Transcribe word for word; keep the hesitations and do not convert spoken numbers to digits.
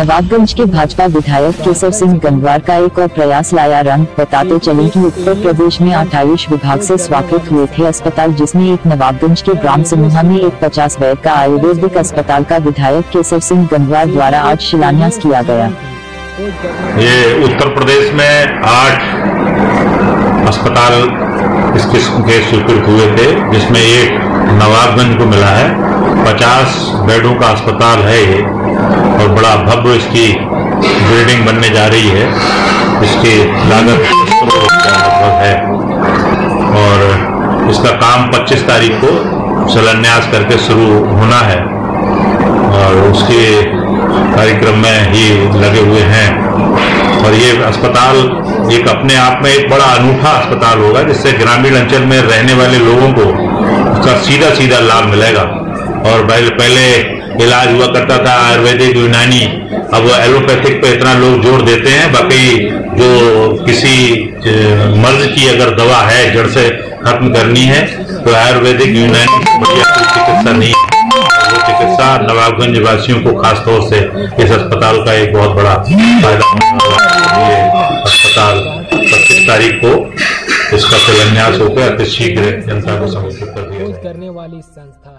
नवाबगंज के भाजपा विधायक केशव सिंह गंगवार का एक और प्रयास लाया रंग। बताते चले कि उत्तर प्रदेश में आयुष विभाग से स्वागत हुए थे अस्पताल, जिसमें एक नवाबगंज के ग्राम समूह में एक पचास बेड का आयुर्वेदिक अस्पताल का विधायक केशव सिंह गंगवार द्वारा आज शिलान्यास किया गया। ये उत्तर प्रदेश में आठ अस्पताल इस किस्म के स्वीकृत हुए थे, जिसमें एक नवाबगंज को मिला है। पचास बेडों का अस्पताल है ये और बड़ा भव्य इसकी बिल्डिंग बनने जा रही है। इसकी लागत लगभग है और इसका काम पच्चीस तारीख को शिलान्यास करके शुरू होना है और उसके कार्यक्रम में ही लगे हुए हैं। और ये अस्पताल एक अपने आप में एक बड़ा अनूठा अस्पताल होगा, जिससे ग्रामीण अंचल में रहने वाले लोगों को उसका सीधा सीधा लाभ मिलेगा। और पहले इलाज हुआ करता था आयुर्वेदिक यूनानी, अब एलोपैथिक पे इतना लोग जोर देते हैं। बाकी जो किसी मर्ज की अगर दवा है जड़ से खत्म करनी है तो आयुर्वेदिक यूनानी से बढ़िया कोई चिकित्सा नहीं है। वो चिकित्सा नवाबगंज वासियों को खासतौर से इस अस्पताल का एक बहुत बड़ा फायदा होने वाला है। ये अस्पताल पच्चीस तारीख को इसका शिलान्यास होकर अति शीघ्र जनता को समर्पित कर दिया।